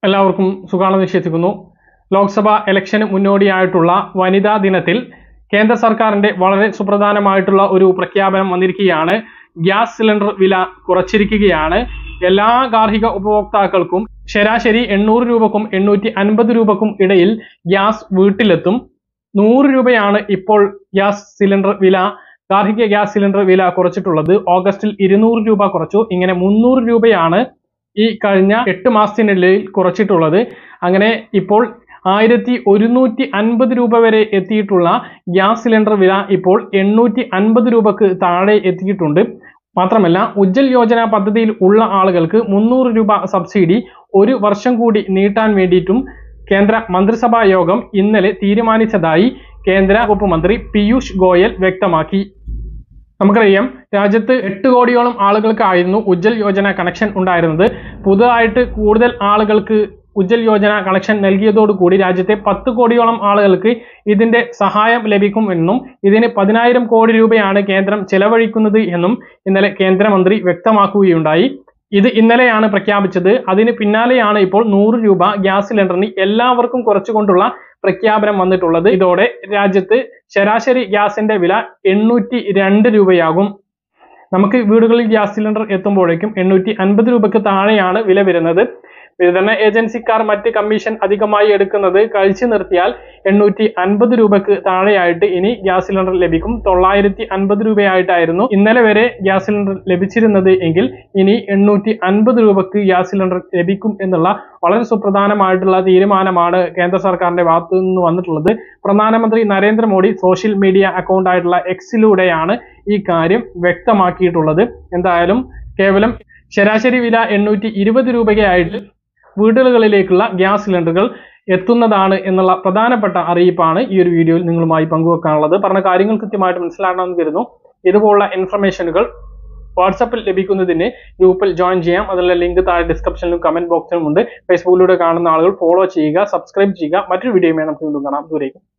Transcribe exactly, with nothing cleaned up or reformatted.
എല്ലാവർക്കും സുഖാണെന്ന് വിശ്വസിക്കുന്നു. ലോക്സഭാ ഇലക്ഷന് മുന്നോടിയായിട്ടുള്ള വനിതാ ദിനത്തിൽ കേന്ദ്ര സർക്കാരിന്റെ വളരെ സുപ്രധാനമായിട്ടുള്ള ഒരു പ്രഖ്യാപനം വന്നിരിക്കുകയാണ്. ഗ്യാസ് സിലിണ്ടർ വില കുറച്ചിരിക്കുകയാണ്. എല്ലാ ഗാർഹിക ഉപഭോക്താക്കൾക്കും ശരാശരി എണ്ണൂറ് രൂപക്കും എണ്ണൂറ്റി അൻപത് രൂപക്കും ഇടയിൽ ഗ്യാസ് വീട്ടിലെത്തും. നൂറ് രൂപയാണ് ഇപ്പോൾ ഗ്യാസ് സിലിണ്ടർ വില ഗാർഹിക ഗ്യാസ് സിലിണ്ടർ വില കുറച്ചിട്ടുള്ളത്. ഓഗസ്റ്റിൽ ഇരുന്നൂറ് രൂപ കുറച്ചു. ഇങ്ങനെ മുന്നൂറ് രൂപയാണ് ഈ കഴിഞ്ഞ എട്ട് മാസത്തിനിടയിൽ കുറച്ചിട്ടുള്ളത്. അങ്ങനെ ഇപ്പോൾ ആയിരത്തി ഒരുന്നൂറ്റി അൻപത് രൂപ വരെ എത്തിയിട്ടുള്ള ഗ്യാസ് സിലിണ്ടർ വില ഇപ്പോൾ എണ്ണൂറ്റി അൻപത് രൂപക്ക് താഴെ എത്തിയിട്ടുണ്ട്. മാത്രമല്ല, ഉജ്ജൽ യോജന പദ്ധതിയിൽ ഉള്ള ആളുകൾക്ക് മുന്നൂറ് രൂപ സബ്സിഡി ഒരു വർഷം കൂടി നീട്ടാൻ വേണ്ടിയിട്ടും കേന്ദ്ര മന്ത്രിസഭാ യോഗം ഇന്നലെ തീരുമാനിച്ചതായി കേന്ദ്ര വകുപ്പ് മന്ത്രി പീയൂഷ് ഗോയൽ വ്യക്തമാക്കി. നമുക്കറിയാം, രാജ്യത്ത് എട്ട് കോടിയോളം ആളുകൾക്കായിരുന്നു ഉജ്ജൽ യോജന കണക്ഷൻ ഉണ്ടായിരുന്നത്. പുതുതായിട്ട് കൂടുതൽ ആളുകൾക്ക് ഉജ്ജൽ യോജന കണക്ഷൻ നൽകിയതോടുകൂടി രാജ്യത്തെ പത്ത് കോടിയോളം ആളുകൾക്ക് ഇതിന്റെ സഹായം ലഭിക്കും എന്നും ഇതിന് പതിനായിരം കോടി രൂപയാണ് കേന്ദ്രം ചെലവഴിക്കുന്നത് എന്നും ഇന്നലെ കേന്ദ്രമന്ത്രി വ്യക്തമാക്കുകയുണ്ടായി. ഇത് ഇന്നലെയാണ് പ്രഖ്യാപിച്ചത്. അതിന് പിന്നാലെയാണ് ഇപ്പോൾ നൂറ് രൂപ ഗ്യാസ് സിലിണ്ടറിന് എല്ലാവർക്കും കുറച്ചുകൊണ്ടുള്ള പ്രഖ്യാപനം വന്നിട്ടുള്ളത്. ഇതോടെ രാജ്യത്ത് ശരാശരി ഗ്യാസിന്റെ വില എണ്ണൂറ്റി രണ്ട് രൂപയാകും. നമുക്ക് വീടുകളിൽ ഗ്യാസ് സിലിണ്ടർ എത്തുമ്പോഴേക്കും എണ്ണൂറ്റി അൻപത് രൂപയ്ക്ക് താഴെയാണ് വില വരുന്നത്. വിതരണ ഏജൻസിക്കാർ മറ്റ് കമ്മീഷൻ അധികമായി എടുക്കുന്നത് കഴിച്ചു നിർത്തിയാൽ എണ്ണൂറ്റി അൻപത് രൂപക്ക് താഴെയായിട്ട് ഇനി ഗ്യാസ് സിലിണ്ടർ ലഭിക്കും. തൊള്ളായിരത്തി അൻപത് രൂപയായിട്ടായിരുന്നു ഇന്നലെ വരെ ഗ്യാസ് സിലിണ്ടർ ലഭിച്ചിരുന്നത് എങ്കിൽ ഇനി എണ്ണൂറ്റി അൻപത് രൂപക്ക് ഗ്യാസ് സിലിണ്ടർ ലഭിക്കും എന്നുള്ള വളരെ സുപ്രധാനമായിട്ടുള്ള തീരുമാനമാണ് കേന്ദ്ര സർക്കാരിന്റെ ഭാഗത്തു നിന്ന് വന്നിട്ടുള്ളത്. പ്രധാനമന്ത്രി നരേന്ദ്രമോദി സോഷ്യൽ മീഡിയ അക്കൗണ്ട് ആയിട്ടുള്ള എക്സിലൂടെയാണ് ഈ കാര്യം വ്യക്തമാക്കിയിട്ടുള്ളത്. എന്തായാലും കേവലം ശരാശരി വില എണ്ണൂറ്റി ഇരുപത് രൂപയായിട്ട് വീടുകളിലേക്കുള്ള ഗ്യാസ് സിലിണ്ടറുകൾ എത്തുന്നതാണ് എന്നുള്ള പ്രധാനപ്പെട്ട അറിയിപ്പാണ് ഈ ഒരു വീഡിയോയിൽ നിങ്ങളുമായി പങ്കുവെക്കാനുള്ളത്. പറഞ്ഞ കാര്യങ്ങൾ കൃത്യമായിട്ട് മനസ്സിലാക്കണമെന്ന് കരുതുന്നു. ഇതുപോലുള്ള ഇൻഫർമേഷനുകൾ വാട്സാപ്പിൽ ലഭിക്കുന്നതിന് ഗ്രൂപ്പിൽ ജോയിൻ ചെയ്യാം. അതിലുള്ള ലിങ്ക് താഴെ ഡിസ്ക്രിപ്ഷനിലും കമന്റ് ബോക്സിലും ഉണ്ട്. ഫേസ്ബുക്കിലൂടെ കാണുന്ന ആളുകൾ ഫോളോ ചെയ്യുക, സബ്സ്ക്രൈബ് ചെയ്യുക. മറ്റൊരു വീഡിയോയുമായി നമുക്ക് വീണ്ടും കാണാം. ദൂരേക്കും.